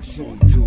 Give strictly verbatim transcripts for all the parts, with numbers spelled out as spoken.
soy yo.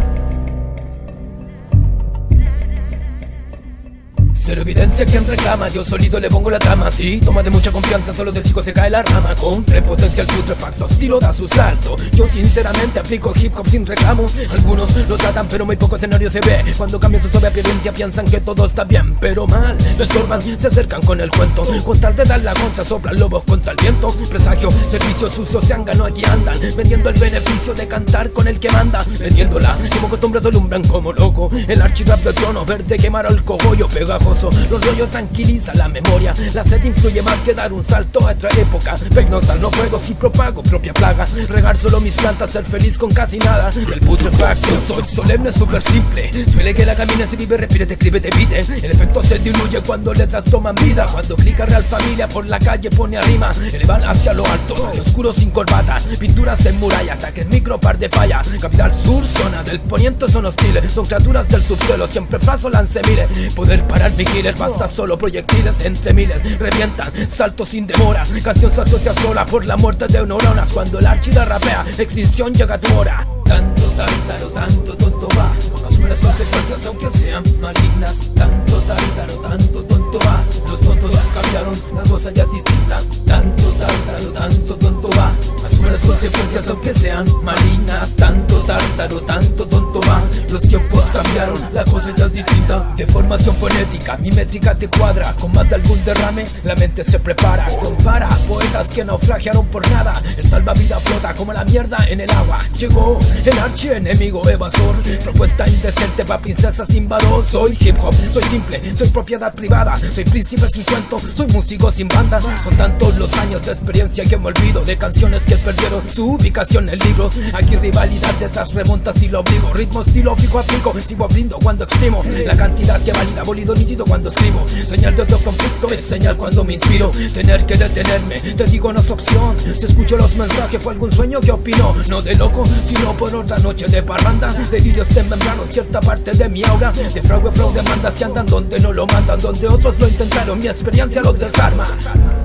Cero evidencia quien reclama, yo solito le pongo la trama. Sí, toma de mucha confianza, solo del cico se cae la rama. Con prepotencia el putrefacto, estilo da su salto. Yo sinceramente aplico hip hop sin reclamo. Algunos lo tratan pero muy poco escenario se ve. Cuando cambian su suave apariencia piensan que todo está bien, pero mal, lo estorban, se acercan con el cuento. Con tal de dar la contra, soplan lobos contra el viento. Presagio, servicios sucios se han ganado, aquí andan vendiendo el beneficio de cantar con el que manda. Vendiéndola, como costumbre alumbran como loco. El archirrap de trono verde quemar al cogollo pegajoso. Los rollos tranquilizan la memoria. La sed influye más que dar un salto a otra época. Pegnotar no juego si propago propia plaga. Regar solo mis plantas, ser feliz con casi nada. El putrefacto soy solemne, súper simple. Suele que la camina se vive, respire, te escribe, te pite. El efecto se diluye cuando letras toman vida. Cuando clica Real Familia por la calle pone a rima. Elevan hacia lo alto, y oscuro sin corbata. Pinturas en muralla, ataques micro, par de falla. Capital sur, zona del poniente son hostiles. Son criaturas del subsuelo, siempre fraso lance miles. Poder parar mi killer, basta solo proyectiles entre miles. Revientan, salto sin demora. Canción se asocia sola por la muerte de neuronas. Cuando el archida rapea, extinción llega a tu hora. Tanto tártaro, tanto tonto va. Asume las consecuencias aunque sean malignas. Tanto tártaro, tanto tonto va. Los tontos cambiaron, la cosa ya es distinta. Tanto tártaro, tanto tonto va. Asume las consecuencias aunque sean malignas. Tanto tártaro, tanto tonto va. Los tiempos cambiaron, la cosa ya es distinta. Deformación fonética, mi métrica te cuadra. Con más de algún derrame, la mente se prepara. Compara poetas que naufragiaron por nada. El salvavidas flota como la mierda en el agua. Llegó el archienemigo evasor. Propuesta indecente pa' princesas invador. Soy hip hop, soy simple, soy propiedad privada. Soy príncipe sin cuento, soy músico sin banda. Son tantos los años de experiencia que me olvido de canciones que perdieron su ubicación en el libro. Aquí rivalidad de esas remontas y lo obligo. Ritmo, estilo fijo aplico, sigo abriendo cuando exprimo. La cantidad que valida, bolido nítido cuando escribo. Señal de otro conflicto, es señal cuando me inspiro. Tener que detenerme, te digo no es opción. Si escucho los mensajes fue algún sueño que opino. No de loco, sino por otra noche de parranda. Delirios desmembraron cierta parte de mi aura. De fraude, fraude, manda si andan donde no lo mandan. Donde otros lo intentaron, mi experiencia los desarma.